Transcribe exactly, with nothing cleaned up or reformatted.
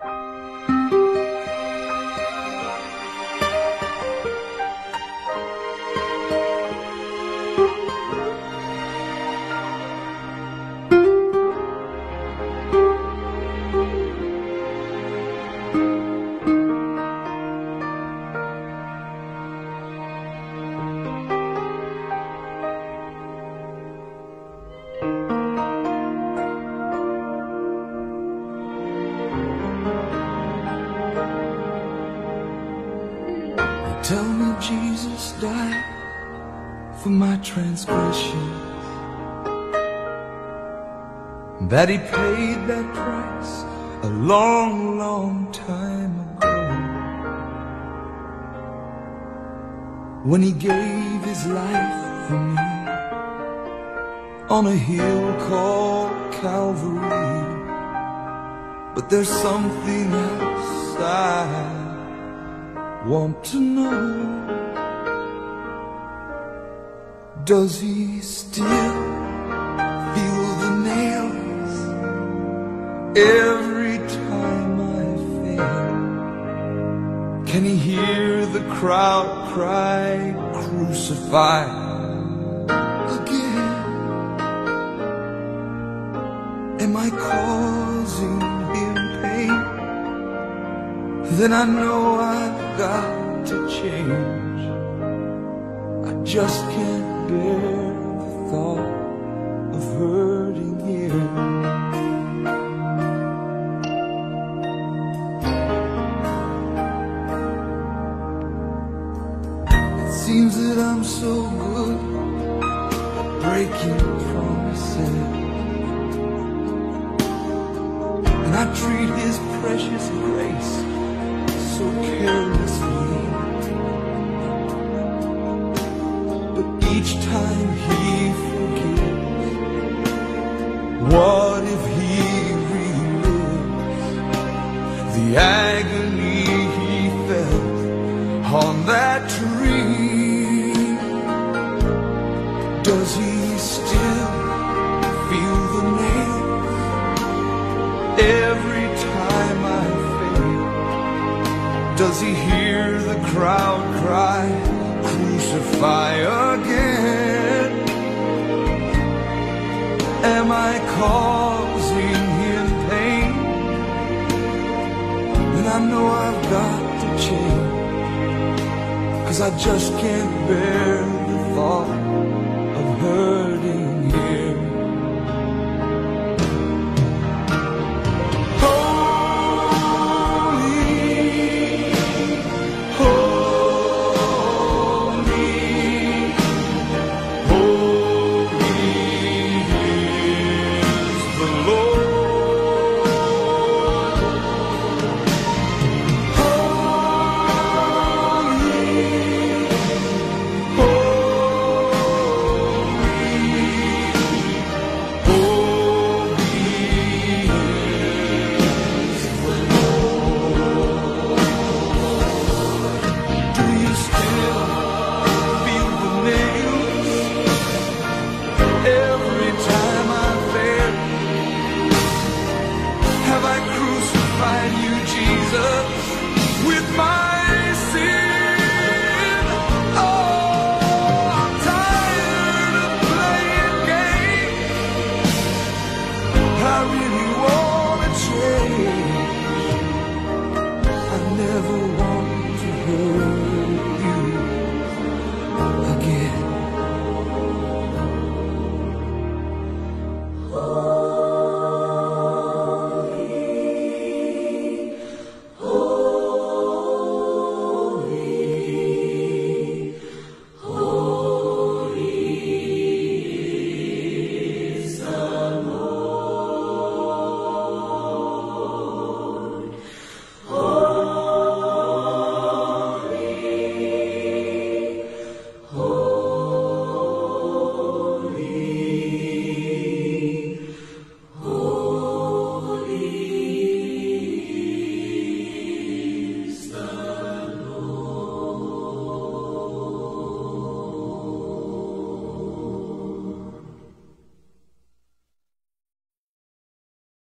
Tell me Jesus died for my transgressions, that he paid that price a long, long time ago, when he gave his life for me on a hill called Calvary. But there's something else I want to know. Does he still feel the nails every time I fail? Can he hear the crowd cry, crucify again? Am I causing him pain? Then I know I've got to change. I just can't bear the thought of hurting him. It seems that I'm so good at breaking promises, and I treat his precious grace so carelessly. But each time he forgives, what if he relives the agony he felt on that tree? Does he still feel the nails every time I fail? Does he hear the crowd cry, crucify again? Am I causing him pain? Then I know I've got to change, 'cause I just can't bear the thought of her.